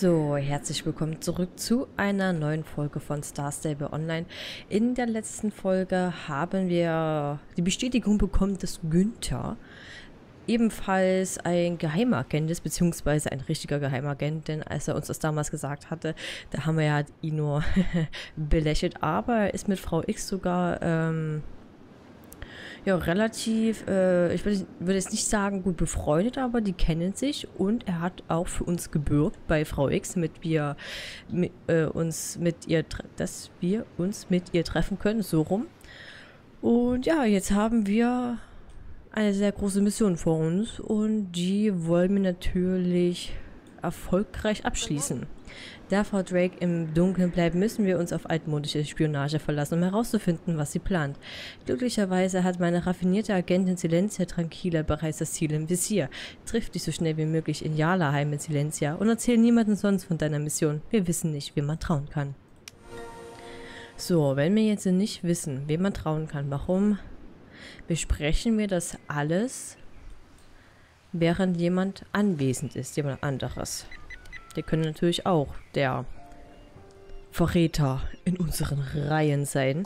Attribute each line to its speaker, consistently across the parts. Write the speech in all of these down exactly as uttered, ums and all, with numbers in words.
Speaker 1: So, herzlich willkommen zurück zu einer neuen Folge von Star Stable Online. In der letzten Folge haben wir die Bestätigung bekommen, dass Günther ebenfalls ein Geheimagent ist, beziehungsweise ein richtiger Geheimagent, denn als er uns das damals gesagt hatte, da haben wir ja ihn nur belächelt, aber er ist mit Frau X sogar ähm, ja, relativ, äh, ich würde würd jetzt nicht sagen gut befreundet, aber die kennen sich und er hat auch für uns gebürgt bei Frau X, damit wir mit, äh, uns mit ihr, dass wir uns mit ihr treffen können, so rum. Und ja, jetzt haben wir eine sehr große Mission vor uns und die wollen wir natürlich erfolgreich abschließen. Da Frau Drake im Dunkeln bleibt, müssen wir uns auf altmodische Spionage verlassen, um herauszufinden, was sie plant. Glücklicherweise hat meine raffinierte Agentin Silencia Tranquila bereits das Ziel im Visier. Triff dich so schnell wie möglich in Yala mit Silencia und erzähl niemandem sonst von deiner Mission. Wir wissen nicht, wem man trauen kann. So, wenn wir jetzt nicht wissen, wem man trauen kann, warum besprechen wir das alles, während jemand anwesend ist, jemand anderes? Der könnte natürlich auch der Verräter in unseren Reihen sein.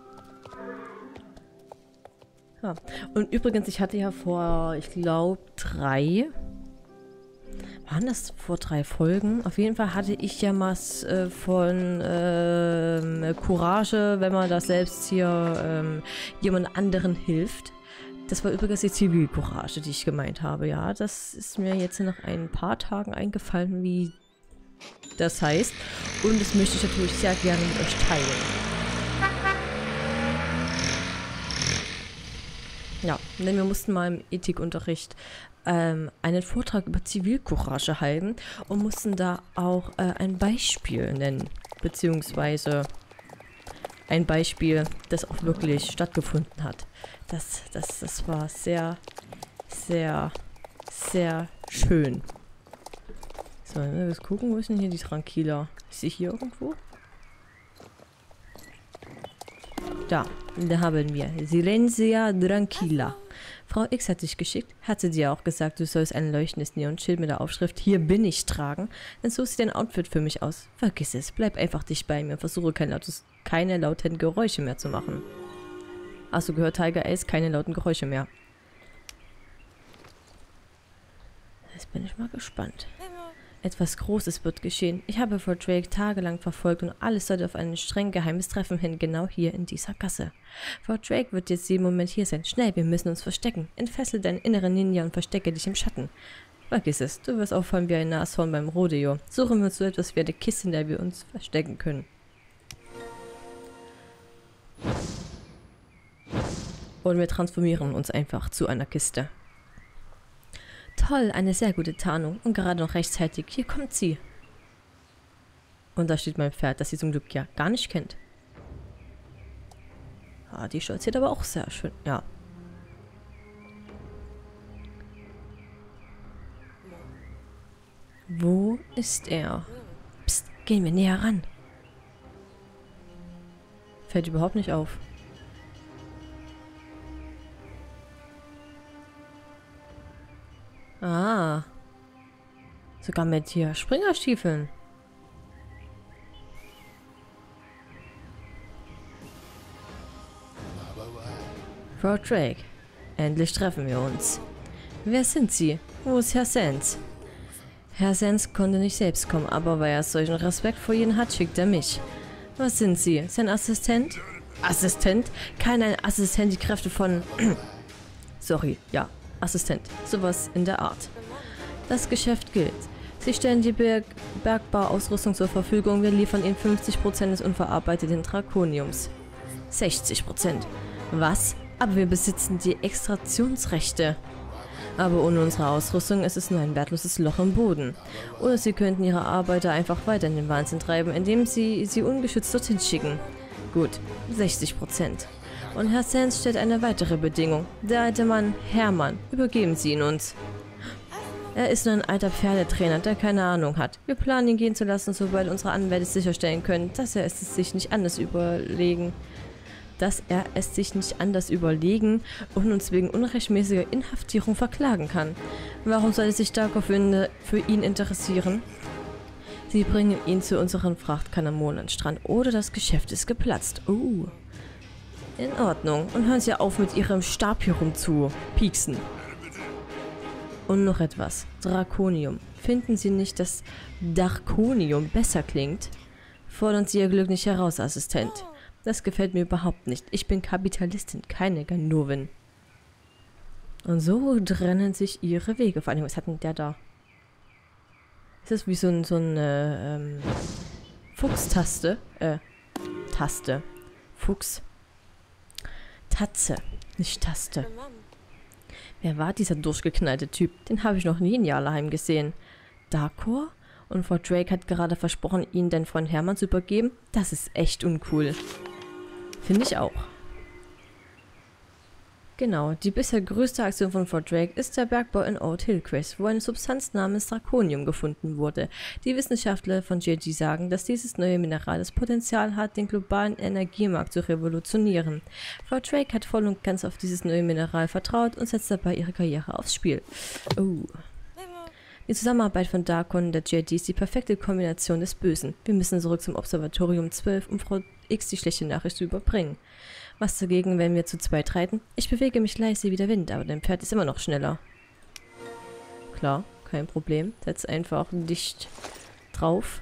Speaker 1: Ja. Und übrigens, ich hatte ja vor, ich glaube, drei... Waren das vor drei Folgen? Auf jeden Fall hatte ich ja mal äh, von äh, Courage, wenn man das selbst hier äh, jemand anderen hilft. Das war übrigens die Zivilcourage, die ich gemeint habe. Ja, das ist mir jetzt nach ein paar Tagen eingefallen, wie das heißt. Und das möchte ich natürlich sehr gerne mit euch teilen. Ja, denn wir mussten mal im Ethikunterricht ähm, einen Vortrag über Zivilcourage halten und mussten da auch äh, ein Beispiel nennen. Beziehungsweise ein Beispiel, das auch wirklich stattgefunden hat. Das, das, das war sehr, sehr, sehr schön. So, wir müssen gucken, wo ist denn hier die Tranquila? Ist sie hier irgendwo? Da, da haben wir Silencia Tranquila. Frau X hat dich geschickt. Hat sie dir auch gesagt, du sollst ein leuchtendes Neonschild mit der Aufschrift Hier bin ich tragen? Dann such sie dein Outfit für mich aus. Vergiss es, bleib einfach dicht bei mir. Versuche kein lautes, keine lauten Geräusche mehr zu machen. Achso, gehört Tiger Ace, keine lauten Geräusche mehr. Jetzt bin ich mal gespannt. Etwas Großes wird geschehen. Ich habe Frau Drake tagelang verfolgt und alles sollte auf ein streng geheimes Treffen hin, genau hier in dieser Gasse. Frau Drake wird jetzt jeden Moment hier sein. Schnell, wir müssen uns verstecken. Entfessel deinen inneren Ninja und verstecke dich im Schatten. Vergiss es, du wirst auffallen wie ein Nashorn beim Rodeo. Suchen wir uns so etwas wie eine Kiste, in der wir uns verstecken können. Und wir transformieren uns einfach zu einer Kiste. Toll, eine sehr gute Tarnung. Und gerade noch rechtzeitig. Hier kommt sie. Und da steht mein Pferd, das sie zum Glück ja gar nicht kennt. Ah, die stolziert aber auch sehr schön. Ja. Wo ist er? Psst, gehen wir näher ran. Fällt überhaupt nicht auf. Ah. Sogar mit hier Springerstiefeln. Frau Drake. Endlich treffen wir uns. Wer sind Sie? Wo ist Herr Sands? Herr Sands konnte nicht selbst kommen, aber weil er solchen Respekt vor Ihnen hat, schickt er mich. Was sind Sie? Sein Assistent? Assistent? Kein ein Assistent, die Kräfte von... Sorry, ja. Assistent. Sowas in der Art. Das Geschäft gilt. Sie stellen die Berg Bergbaurausrüstung zur Verfügung. Wir liefern Ihnen fünfzig Prozent des unverarbeiteten Drakoniums. sechzig Prozent. Was? Aber wir besitzen die Extraktionsrechte. Aber ohne unsere Ausrüstung ist es nur ein wertloses Loch im Boden. Oder Sie könnten Ihre Arbeiter einfach weiter in den Wahnsinn treiben, indem Sie sie ungeschützt dorthin schicken. Gut, sechzig Prozent. Und Herr Sands stellt eine weitere Bedingung. Der alte Mann, Hermann, übergeben Sie ihn uns. Er ist nur ein alter Pferdetrainer, der keine Ahnung hat. Wir planen, ihn gehen zu lassen, sobald unsere Anwälte sicherstellen können, dass er es sich nicht anders überlegen, dass er es sich nicht anders überlegen und uns wegen unrechtmäßiger Inhaftierung verklagen kann. Warum soll er sich Darko für, für ihn interessieren? Sie bringen ihn zu unseren Frachtkanonen-Strand oder das Geschäft ist geplatzt. Oh. In Ordnung. Und hören Sie auf, mit Ihrem Stab hier rum zu pieksen. Und noch etwas. Drakonium. Finden Sie nicht, dass Darkonium besser klingt? Fordern Sie Ihr Glück nicht heraus, Assistent. Das gefällt mir überhaupt nicht. Ich bin Kapitalistin, keine Ganovin. Und so trennen sich ihre Wege. Vor allem, was hat denn der da? Ist das wie so, ein, so eine ähm, Fuchstaste? Äh, Taste. Fuchs. Tatze, nicht Taste. Wer war dieser durchgeknallte Typ? Den habe ich noch nie in Jarlaheim gesehen. Darkor? Und Frau Drake hat gerade versprochen, ihn den Freund Hermann zu übergeben? Das ist echt uncool. Finde ich auch. Genau, die bisher größte Aktion von Frau Drake ist der Bergbau in Old Hillcrest, wo eine Substanz namens Drakonium gefunden wurde. Die Wissenschaftler von J G sagen, dass dieses neue Mineral das Potenzial hat, den globalen Energiemarkt zu revolutionieren. Frau Drake hat voll und ganz auf dieses neue Mineral vertraut und setzt dabei ihre Karriere aufs Spiel. Oh. Die Zusammenarbeit von Darkon und der J D ist die perfekte Kombination des Bösen. Wir müssen zurück zum Observatorium zwölf, um Frau X die schlechte Nachricht zu überbringen. Was dagegen, wenn wir zu zweit reiten? Ich bewege mich leise wie der Wind, aber dein Pferd ist immer noch schneller. Klar, kein Problem. Setz einfach dicht drauf.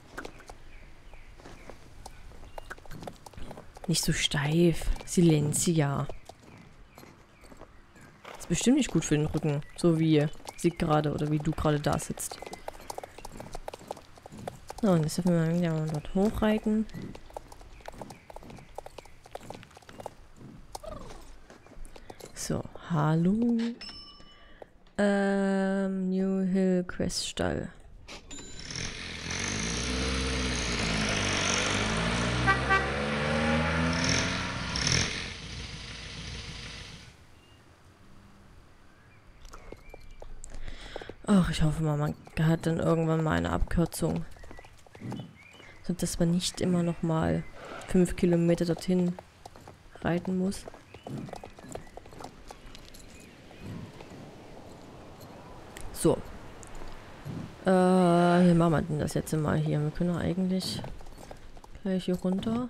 Speaker 1: Nicht so steif. Silencia. Ist bestimmt nicht gut für den Rücken. So wie sie gerade oder wie du gerade da sitzt. So, und jetzt dürfen wir mal dort hochreiten. So, hallo. Ähm, New Hillcrest Stall. Ach, ich hoffe mal, man hat dann irgendwann mal eine Abkürzung. So dass man nicht immer noch mal fünf Kilometer dorthin reiten muss. So. Äh, wie machen wir denn das jetzt mal hier? Wir können doch eigentlich gleich hier runter.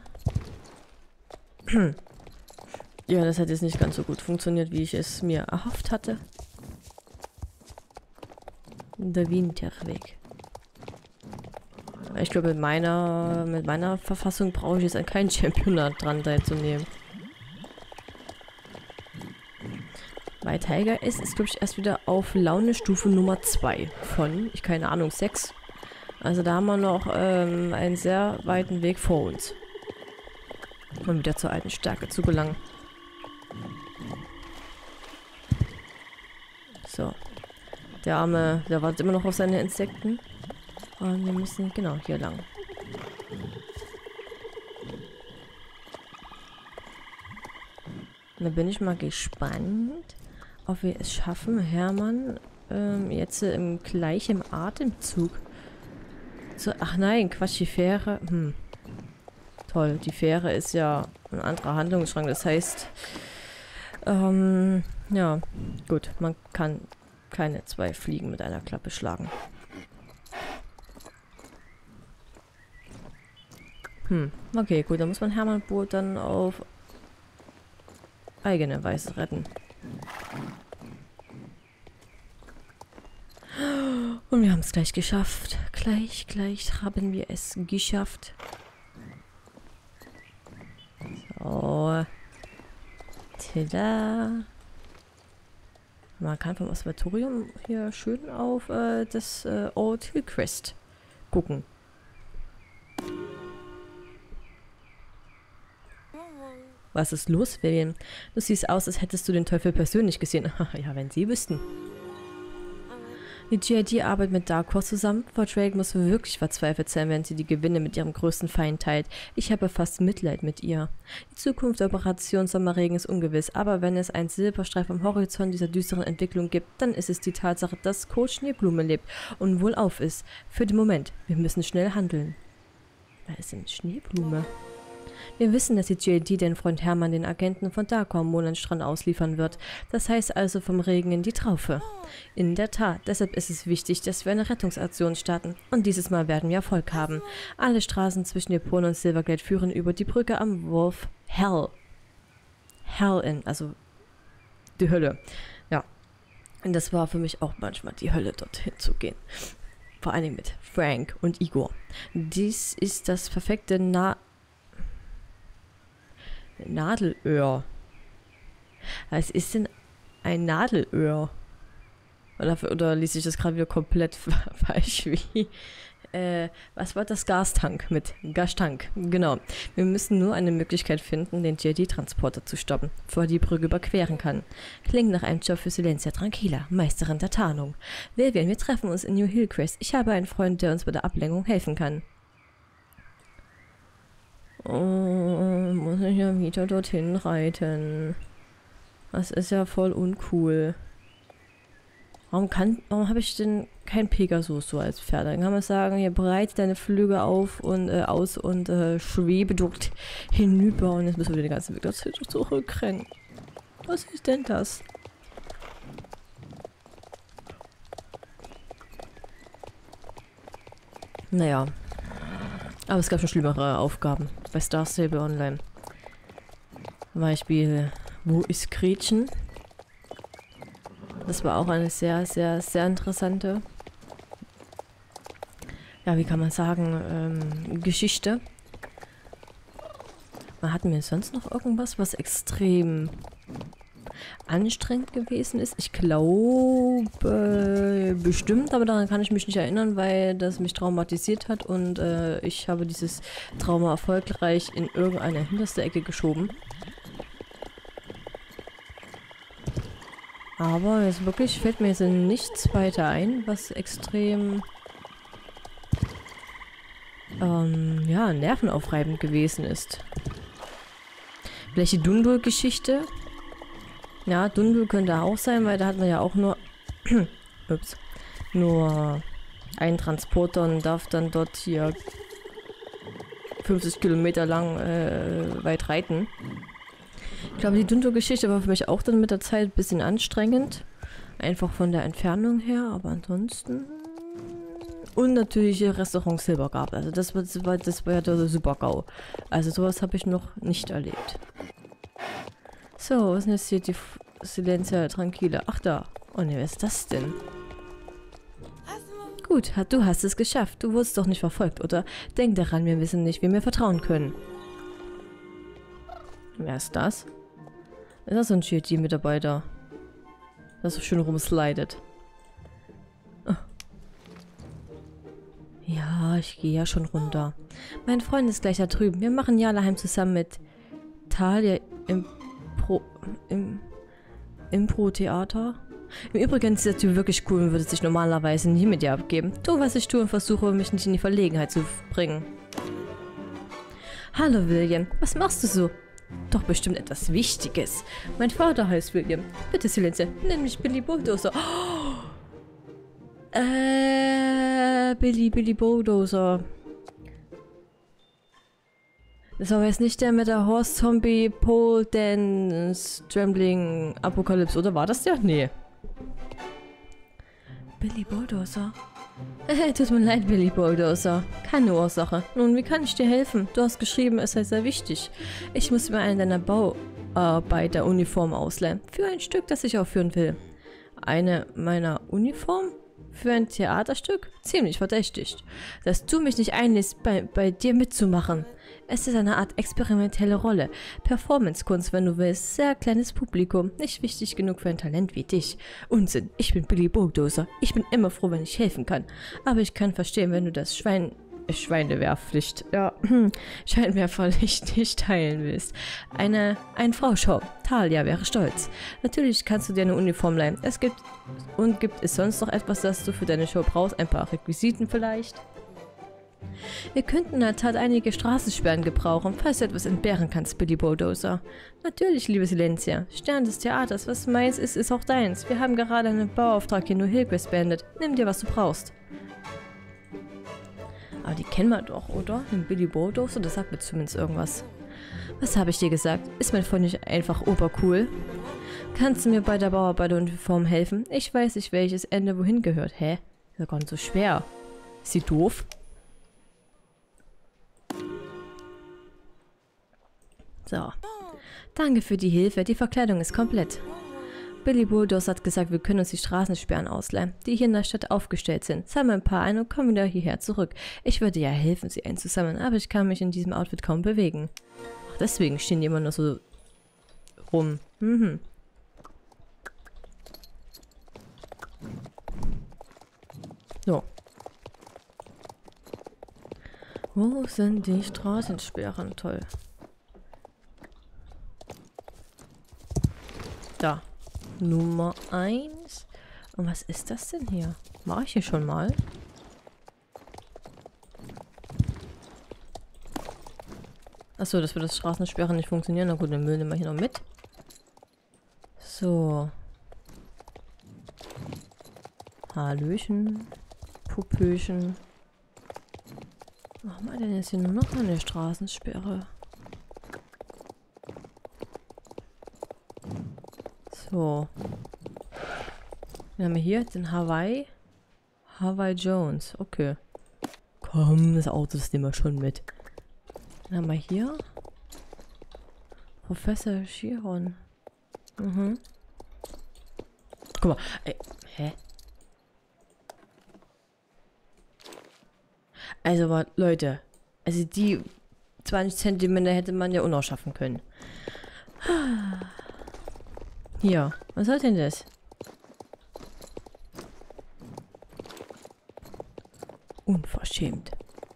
Speaker 1: Ja, das hat jetzt nicht ganz so gut funktioniert, wie ich es mir erhofft hatte. Der Winterweg. Ich glaube, mit meiner, mit meiner Verfassung brauche ich jetzt an keinen Championat dran teilzunehmen. Bei Tiger ist es, glaube ich, erst wieder auf Launestufe Nummer zwei von, ich keine Ahnung, sechs. Also da haben wir noch ähm, einen sehr weiten Weg vor uns. Um wieder zur alten Stärke zu gelangen. So. Der Arme, der wartet immer noch auf seine Insekten. Und wir müssen genau hier lang. Da bin ich mal gespannt, ob wir es schaffen, Hermann ähm, jetzt äh, im gleichen Atemzug zu... Ach nein, Quatsch, die Fähre... Hm. Toll, die Fähre ist ja ein anderer Handlungsstrang. Das heißt, ähm, ja, gut, man kann keine zwei Fliegen mit einer Klappe schlagen. Hm, okay, gut, dann muss man Hermann Boot dann auf eigene Weise retten. Und wir haben es gleich geschafft. Gleich, gleich haben wir es geschafft. So. Tada. Man kann vom Observatorium hier schön auf äh, das äh, Old Hillcrest gucken. Was ist los, William? Du siehst aus, als hättest du den Teufel persönlich gesehen. Ja, wenn sie wüssten. Die G I D arbeitet mit Darkor zusammen. Frau Drake muss wirklich verzweifelt sein, wenn sie die Gewinne mit ihrem größten Feind teilt. Ich habe fast Mitleid mit ihr. Die Zukunft der Operation Sommerregen ist ungewiss, aber wenn es einen Silberstreif am Horizont dieser düsteren Entwicklung gibt, dann ist es die Tatsache, dass Coach Schneeblume lebt und wohlauf ist. Für den Moment. Wir müssen schnell handeln. Wer ist denn Schneeblume? Wir wissen, dass die J D den Freund Hermann den Agenten von Darko am Mondlandstrand ausliefern wird. Das heißt also vom Regen in die Traufe. In der Tat, deshalb ist es wichtig, dass wir eine Rettungsaktion starten. Und dieses Mal werden wir Erfolg haben. Alle Straßen zwischen Epona und Silverglade führen über die Brücke am Wolf Hell. Hell in, also die Hölle. Ja. Und das war für mich auch manchmal die Hölle, dorthin zu gehen. Vor allem mit Frank und Igor. Dies ist das perfekte Na Nadelöhr. Was ist denn ein Nadelöhr? Oder, oder ließ ich das gerade wieder komplett falsch? Wie? Äh, was war das? Gastank mit Gastank. Genau. Wir müssen nur eine Möglichkeit finden, den J D-Transporter zu stoppen, bevor er die Brücke überqueren kann. Klingt nach einem Job für Silencia Tranquila, Meisterin der Tarnung. Vivian, wir treffen uns in New Hillcrest. Ich habe einen Freund, der uns bei der Ablenkung helfen kann. Oh, muss ich ja wieder dorthin reiten. Das ist ja voll uncool. Warum kann, warum habe ich denn kein Pegasus so als Pferd? Dann kann man sagen, hier breite deine Flügel auf und äh, aus und äh, schwebe dort hinüber und jetzt müssen wir den ganzen Weg dazu zurückrennen. Was ist denn das? Naja. Aber es gab schon schlimmere Aufgaben bei Star Stable Online. Zum Beispiel, wo ist Gretchen? Das war auch eine sehr, sehr, sehr interessante, ja, wie kann man sagen, ähm, Geschichte. Hatten wir sonst noch irgendwas, was extrem anstrengend gewesen ist? Ich glaube, bestimmt, aber daran kann ich mich nicht erinnern, weil das mich traumatisiert hat und äh, ich habe dieses Trauma erfolgreich in irgendeine hinterste Ecke geschoben. Aber jetzt wirklich fällt mir jetzt nichts weiter ein, was extrem ähm, ja, nervenaufreibend gewesen ist. Vielleicht die Dundul-Geschichte. Ja, Dundul könnte auch sein, weil da hat man ja auch nur ups, nur einen Transporter und darf dann dort hier fünfzig Kilometer lang äh, weit reiten. Ich glaube, die Dundul-Geschichte war für mich auch dann mit der Zeit ein bisschen anstrengend. Einfach von der Entfernung her, aber ansonsten... Und natürlich Restaurant Silbergab. Also das war, das war, das war ja der Super-GAU. Also sowas habe ich noch nicht erlebt. So, was ist denn jetzt hier die Silencia Tranquila? Ach da. Oh ne, was ist das denn? Gut, du hast es geschafft. Du wurdest doch nicht verfolgt, oder? Denk daran, wir wissen nicht, wem wir vertrauen können. Wer ist das? Ist das so ein J D-Mitarbeiter? Das so schön rumslidet. Oh. Ja, ich gehe ja schon runter. Mein Freund ist gleich da drüben. Wir machen Jalaheim zusammen mit Talia im Pro... im... Impro-Theater. Im Übrigen ist der Typ wirklich cool und würde sich normalerweise nie mit dir abgeben. Tu, was ich tue und versuche, mich nicht in die Verlegenheit zu bringen. Hallo, William. Was machst du so? Doch bestimmt etwas Wichtiges. Mein Vater heißt William. Bitte, Silencia, nenn mich Billy Bulldozer. Oh. Äh, Billy, Billy Bulldozer. Das war jetzt nicht der mit der Horse Zombie Pole Dance Trembling Apokalypse, oder war das der? Nee. Billy Bulldozer. Äh, tut mir leid, Billy Bulldozer. Keine Ursache. Nun, wie kann ich dir helfen? Du hast geschrieben, es sei sehr wichtig. Ich muss mir eine deiner Bauarbeiteruniformen ausleihen. Für ein Stück, das ich aufführen will. Eine meiner Uniformen? Für ein Theaterstück? Ziemlich verdächtig. Dass du mich nicht einlässt, bei, bei dir mitzumachen. Es ist eine Art experimentelle Rolle. Performance-Kunst, wenn du willst. Sehr kleines Publikum. Nicht wichtig genug für ein Talent wie dich. Unsinn. Ich bin Billy Bulldozer. Ich bin immer froh, wenn ich helfen kann. Aber ich kann verstehen, wenn du das Schwein... Schweinewehrpflicht. Ja, Scheinwerferlicht nicht teilen willst. Eine... Ein Frauschau. Talia wäre stolz. Natürlich kannst du dir eine Uniform leihen. Es gibt... Und gibt es sonst noch etwas, das du für deine Show brauchst? Ein paar Requisiten vielleicht? Wir könnten in der Tat einige Straßensperren gebrauchen, falls du etwas entbehren kannst, Billy Bulldozer. Natürlich, liebe Silencia. Stern des Theaters, was meins ist, ist auch deins. Wir haben gerade einen Bauauftrag in New Hillcrest beendet. Nimm dir, was du brauchst. Aber die kennen wir doch, oder? Den Billy Bulldozer, das sagt mir zumindest irgendwas. Was habe ich dir gesagt? Ist mein Freund nicht einfach obercool? Kannst du mir bei der Bauarbeit der Uniform helfen? Ich weiß nicht, welches Ende wohin gehört. Hä? Ist ja gar nicht so schwer. Ist sie doof? So. Danke für die Hilfe. Die Verkleidung ist komplett. Billy Bulldozer hat gesagt, wir können uns die Straßensperren ausleihen, die hier in der Stadt aufgestellt sind. Sammel ein paar ein und komm wieder hierher zurück. Ich würde ja helfen, sie einzusammeln, aber ich kann mich in diesem Outfit kaum bewegen. Ach, deswegen stehen die immer nur so rum. Mhm. So. Wo sind die Straßensperren? Toll. Da. Nummer eins. Und was ist das denn hier? War ich hier schon mal? Achso, dass wir das Straßensperren nicht funktionieren. Na gut, den Müll nehmen wir hier noch mit. So. Hallöchen. Pupöchen. Was machen wir denn jetzt hier nur noch eine Straßensperre? So. Wir haben hier den Hawaii. Hawaii Jones. Okay. Komm, das Auto, das nehmen wir schon mit. Dann haben wir hier Professor Chiron. Mhm. Guck mal. Ey, hä? Also, aber, Leute. Also die zwanzig Zentimeter hätte man ja auch noch schaffen können. Hier. Was soll denn das? Unverschämt.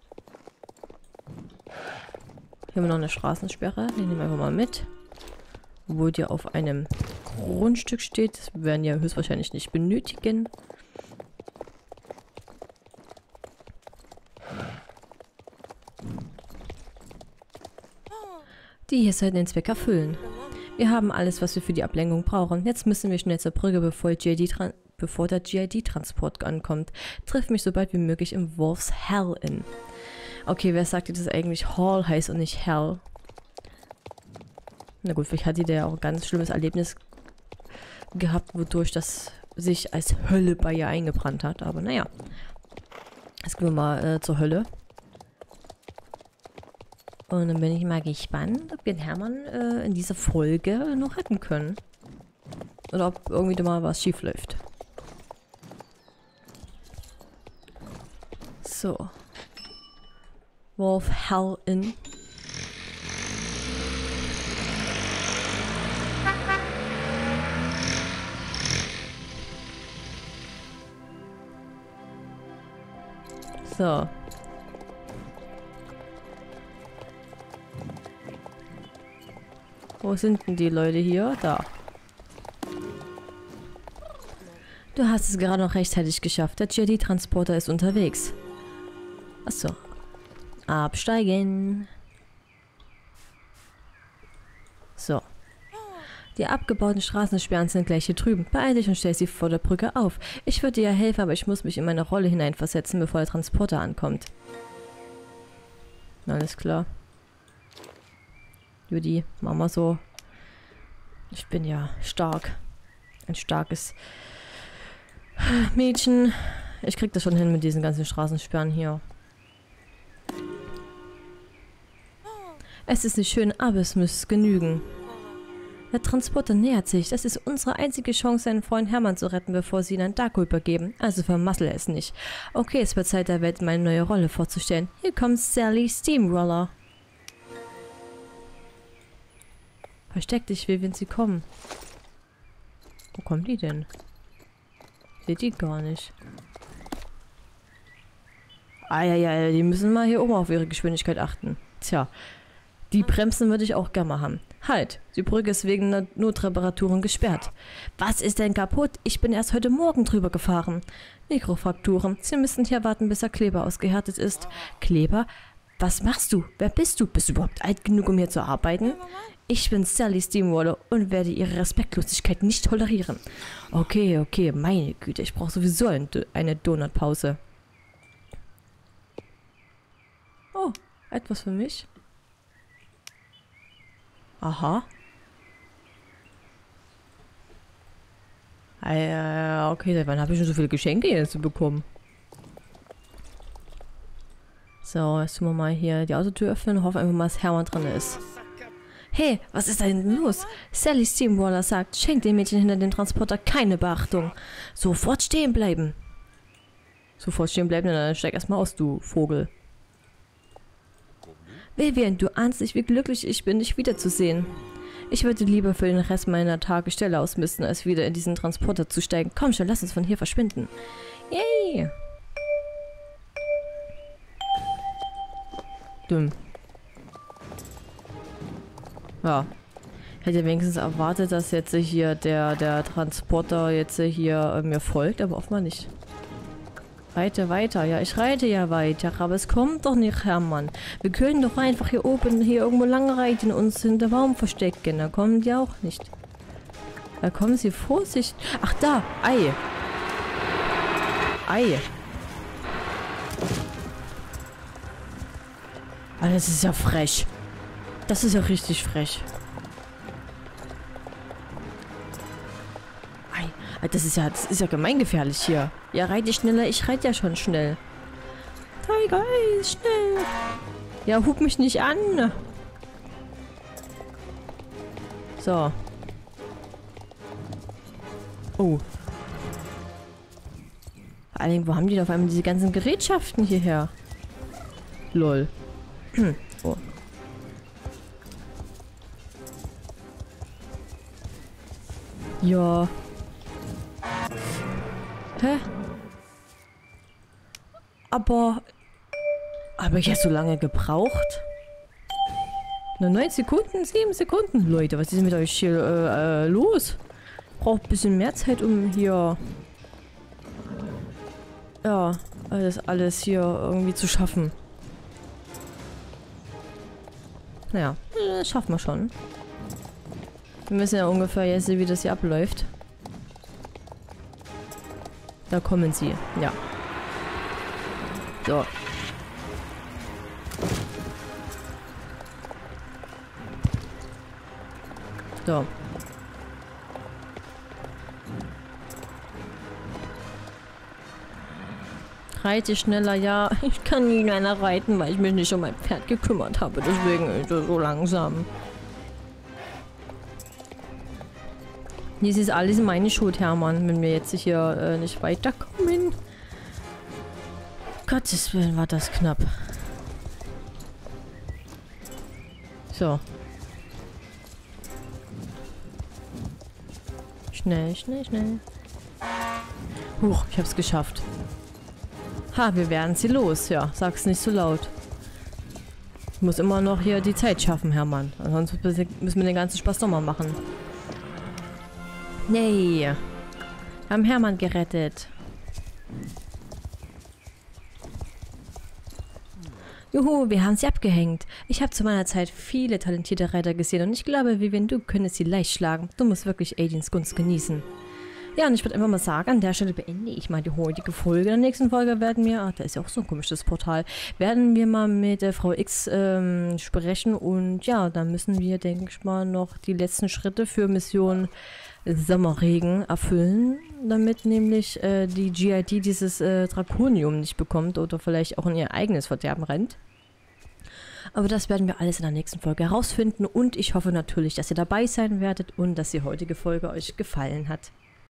Speaker 1: Hier haben wir noch eine Straßensperre. Die nehmen wir einfach mal mit. Obwohl die auf einem Grundstück steht. Das werden wir höchstwahrscheinlich nicht benötigen. Die hier sollten den Zweck erfüllen. Wir haben alles, was wir für die Ablenkung brauchen. Jetzt müssen wir schnell zur Brücke, bevor, G I D bevor der G I D-Transport ankommt. Triff mich so bald wie möglich im Wolf's Hell in. Okay, wer sagt dir, dass es eigentlich Hall heißt und nicht Hell? Na gut, vielleicht hat die da ja auch ein ganz schlimmes Erlebnis gehabt, wodurch das sich als Hölle bei ihr eingebrannt hat. Aber naja. Jetzt gehen wir mal äh, zur Hölle. Und dann bin ich mal gespannt, ob wir den Hermann äh, in dieser Folge noch retten können. Oder ob irgendwie da mal was schief läuft. So. Wolf Hell in. So. Wo sind denn die Leute hier? Da. Du hast es gerade noch rechtzeitig geschafft. Der G I D-Transporter ist unterwegs. Achso. Absteigen. So. Die abgebauten Straßensperren sind gleich hier drüben. Beeil dich und stell sie vor der Brücke auf. Ich würde dir ja helfen, aber ich muss mich in meine Rolle hineinversetzen, bevor der Transporter ankommt. Alles klar. Judy, mach mal so. Ich bin ja stark. Ein starkes Mädchen. Ich krieg das schon hin mit diesen ganzen Straßensperren hier. Es ist nicht schön, aber es muss genügen. Der Transporter nähert sich. Das ist unsere einzige Chance, seinen Freund Hermann zu retten, bevor sie ihn an Darkhold übergeben. Also vermassle es nicht. Okay, es wird Zeit, der Welt meine neue Rolle vorzustellen. Hier kommt Sally Steamroller. Versteck dich, wenn sie kommen. Wo kommen die denn? Seht die gar nicht. Ah ja, ja, die müssen mal hier oben auf ihre Geschwindigkeit achten. Tja, die Bremsen würde ich auch gerne mal haben. Halt, die Brücke ist wegen Notreparaturen gesperrt. Was ist denn kaputt? Ich bin erst heute Morgen drüber gefahren. Mikrofrakturen. Sie müssen hier warten, bis der Kleber ausgehärtet ist. Kleber? Was machst du? Wer bist du? Bist du überhaupt alt genug, um hier zu arbeiten? Ich bin Sally Steamroller und werde ihre Respektlosigkeit nicht tolerieren. Okay, okay, meine Güte, ich brauche sowieso eine Donutpause. Oh, etwas für mich. Aha. Äh, okay, seit wann habe ich schon so viele Geschenke jetzt bekommen? So, jetzt tun wir mal hier die Autotür öffnen und hoffen einfach mal, dass Hermann drin ist. Hey, was ist da hinten los? Sally Steamwaller sagt, schenkt den Mädchen hinter dem Transporter keine Beachtung. Sofort stehen bleiben. Sofort stehen bleiben, dann steig erstmal aus, du Vogel. Vivian, du ahnst nicht, wie glücklich ich bin, dich wiederzusehen. Ich würde lieber für den Rest meiner Tage Stelle ausmisten, als wieder in diesen Transporter zu steigen. Komm schon, lass uns von hier verschwinden. Yay! Dumm. Ja. Hätte wenigstens erwartet, dass jetzt hier der, der Transporter jetzt hier äh, mir folgt, aber offenbar nicht. Reite weiter. Ja, ich reite ja weiter, aber es kommt doch nicht, Hermann. Wir können doch einfach hier oben, hier irgendwo lang reiten und uns hinter Baum verstecken. Da kommen die auch nicht. Da kommen sie, Vorsicht. Ach, da. Ei. Ei. Ah, das ist ja frech. Das ist ja richtig frech. Ei, das ist ja, das ist ja gemeingefährlich hier. Ja, reite schneller, ich reite ja schon schnell. Tiger, ey, schnell. Ja, hub mich nicht an. So. Oh. Vor allem, wo haben die da auf einmal diese ganzen Gerätschaften hierher? Lol. Oh. Ja. Hä? Aber... Habe ich ja so lange gebraucht? Nur neun Sekunden? sieben Sekunden? Leute, was ist mit euch hier äh, äh, los? Braucht ein bisschen mehr Zeit, um hier... Ja, alles, alles hier irgendwie zu schaffen. Naja, das schaffen wir schon. Wir wissen ja ungefähr jetzt, wie das hier abläuft. Da kommen sie, ja. So. So. Reite schneller, ja. Ich kann nie einer reiten, weil ich mich nicht um mein Pferd gekümmert habe. Deswegen ist er so langsam. Dies ist alles meine Schuld, Hermann, wenn wir jetzt hier äh, nicht weiterkommen. Gottes Willen, war das knapp. So. Schnell, schnell, schnell. Huch, ich hab's geschafft. Ha, wir werden sie los. Ja, sag's nicht so laut. Ich muss immer noch hier die Zeit schaffen, Hermann. Ansonsten müssen wir den ganzen Spaß nochmal machen. Nee. Wir haben Hermann gerettet. Juhu, wir haben sie abgehängt. Ich habe zu meiner Zeit viele talentierte Reiter gesehen und ich glaube, Vivian, du könntest sie leicht schlagen. Du musst wirklich Aidens Gunst genießen. Ja, und ich würde einfach mal sagen, an der Stelle beende ich mal die heutige Folge. In der nächsten Folge werden wir, ach, da ist ja auch so ein komisches Portal, werden wir mal mit der Frau X ähm, sprechen und ja, dann müssen wir, denke ich mal, noch die letzten Schritte für Mission Sommerregen erfüllen, damit nämlich äh, die G I D dieses äh, Drakonium nicht bekommt oder vielleicht auch in ihr eigenes Verderben rennt. Aber das werden wir alles in der nächsten Folge herausfinden und ich hoffe natürlich, dass ihr dabei sein werdet und dass die heutige Folge euch gefallen hat.